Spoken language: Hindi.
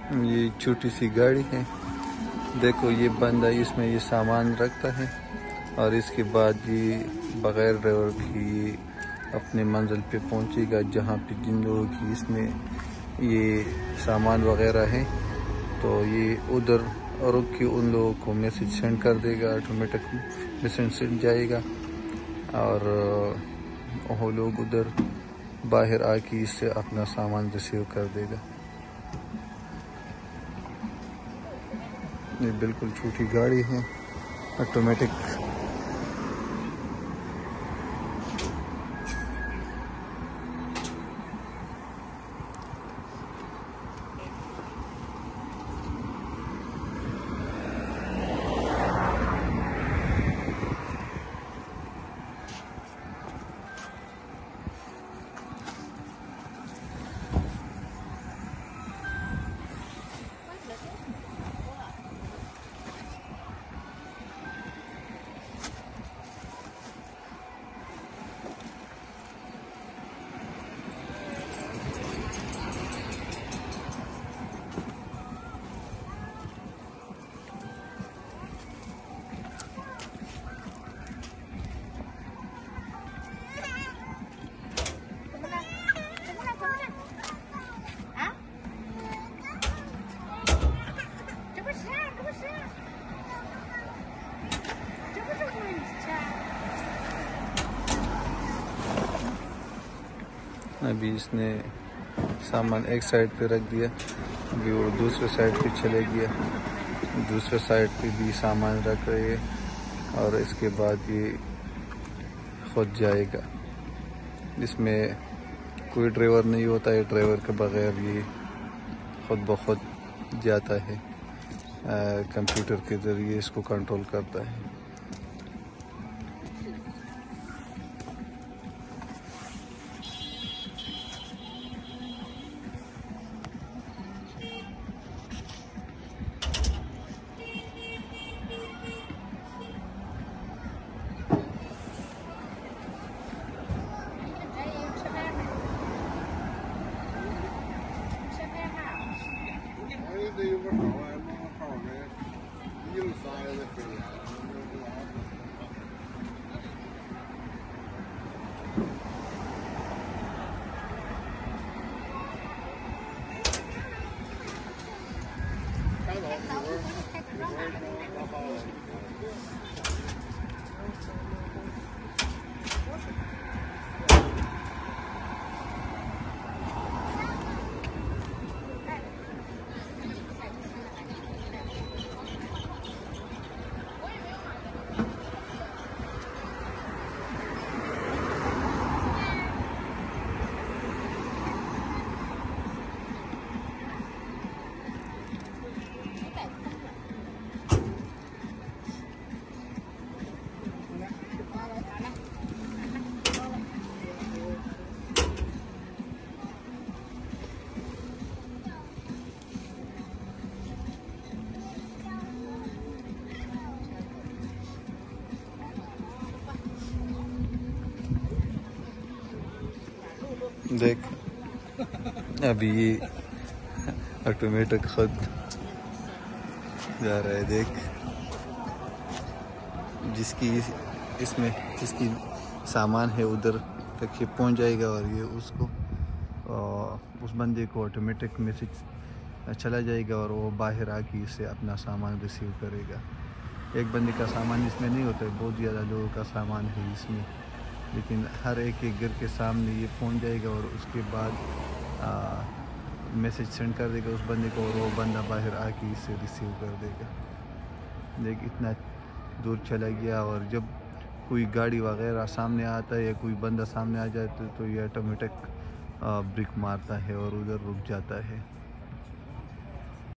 ये छोटी सी गाड़ी है, देखो ये बंदा इसमें ये सामान रखता है और इसके बाद ये बग़ैर ड्राइवर की अपने मंजिल पे पहुंचेगा, जहाँ पे जिन लोगों की इसमें ये सामान वगैरह है तो ये उधर रुक के उन लोगों को मैसेज सेंड कर देगा, ऑटोमेटिक मैसेज सेंड जाएगा और वो लोग उधर बाहर आके इससे अपना सामान रिसीव कर देगा। ये बिल्कुल छोटी गाड़ी है, ऑटोमेटिक। अभी इसने सामान एक साइड पे रख दिया, अभी वो दूसरे साइड पे चले गया, दूसरे साइड पे भी सामान रख रहे हैं और इसके बाद ये खुद जाएगा। इसमें कोई ड्राइवर नहीं होता है, ड्राइवर के बगैर ये खुद ब खुद जाता है, कंप्यूटर के ज़रिए इसको कंट्रोल करता है। देख अभी ये ऑटोमेटिक खुद जा रहा है, देख जिसकी इसमें जिसकी सामान है उधर तक ये पहुंच जाएगा और ये उसको उस बंदे को ऑटोमेटिक मैसेज चला जाएगा और वो बाहर आके इससे अपना सामान रिसीव करेगा। एक बंदे का सामान इसमें नहीं होता है, बहुत ज़्यादा लोगों का सामान है इसमें, लेकिन हर एक के घर के सामने ये पहुंच जाएगा और उसके बाद मैसेज सेंड कर देगा उस बंदे को और वो बंदा बाहर आके इसे रिसीव कर देगा। देख इतना दूर चला गया और जब कोई गाड़ी वगैरह सामने आता है या कोई बंदा सामने आ जाए तो ये ऑटोमेटिक ब्रेक मारता है और उधर रुक जाता है।